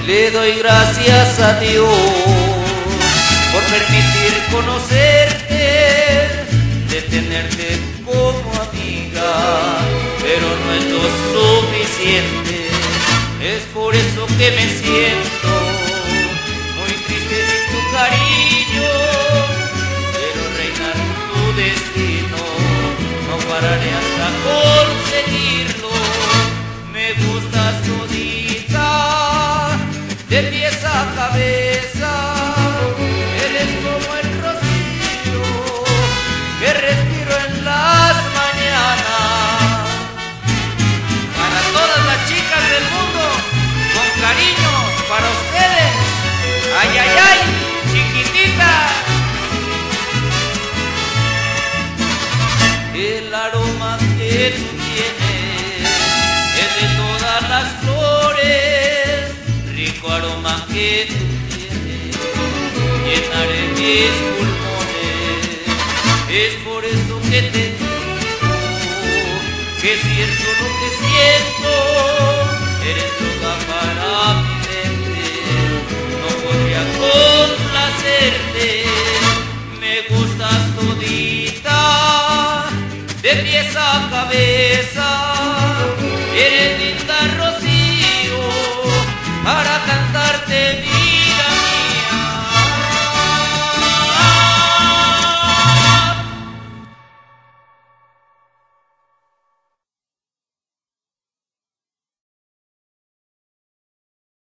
Le doy gracias a Dios por permitir conocerte, de tenerte como amiga, pero no es lo suficiente. Es por eso que me siento muy triste sin tu cariño. Quiero reinar tu destino, no pararé hasta conseguirlo. Me gustas todita, de pies a cabeza. Eres como el rocío que respiro en las mañanas. Para todas las chicas del mundo, con cariño para ustedes. Ay, ay, ay, chiquitita. El aroma que tú tienes es de todas las flores, rico aroma que tú tienes, llenaré mis pulmones. Es por eso que te digo que es cierto lo que siento. Eres droga para mi mente, no podría complacerte. Me gustas todita, de pies a cabeza.